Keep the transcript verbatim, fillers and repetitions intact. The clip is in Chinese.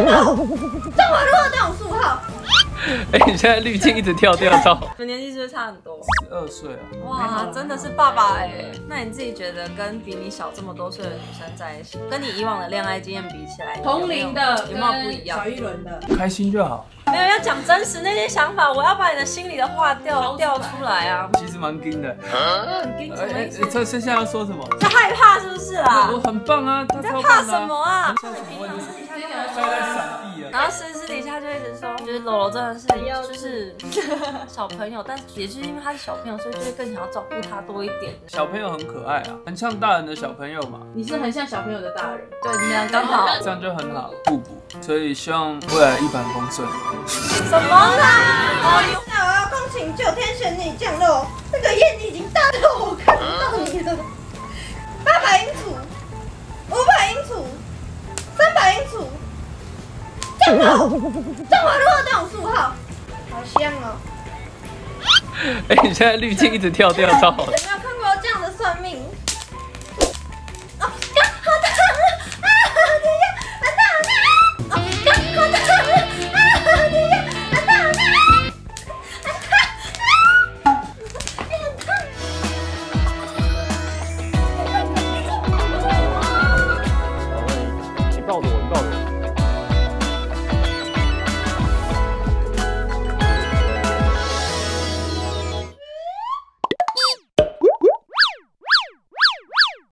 真的，这我如果这种数号。 哎、欸，你现在滤镜一直跳跳到。 你们年纪是不是差很多？ 十二岁啊！ 哇，真的是爸爸哎、欸。那你自己觉得跟比你小这么多岁的女生在一起，跟你以往的恋爱经验比起来， 同龄的有没有不一样？ 小一轮的， 开心就好。 没有要讲真实那些想法，我要把你的心里的话调调出来啊。 其实蛮硬的。 很硬什么意思？ 这剩下要说什么？ 就害怕是不是啦？ 我很棒啊，他超棒的、啊。 怕什么啊？ 现在什么问题？他在闪避啊。 然后私私底下就一直说，觉得柔柔真的是就是小朋友，但是也是因为他是小朋友，所以就会更想要照顾他多一点。 小朋友很可爱啊，很像大人的小朋友嘛。 你是很像小朋友的大人， 对，你们俩刚好， 这样就很好，互补。所以希望未来一帆风顺。 什么啦？ 哦，那我要恭请九天玄女降落，那个眼睛已经大到我看不到你了。八百英尺，五百英尺，三百英尺。这样好，这样我如果这种数号，好香哦。 哎、欸，你现在滤镜一直跳跳，超好。 有没有看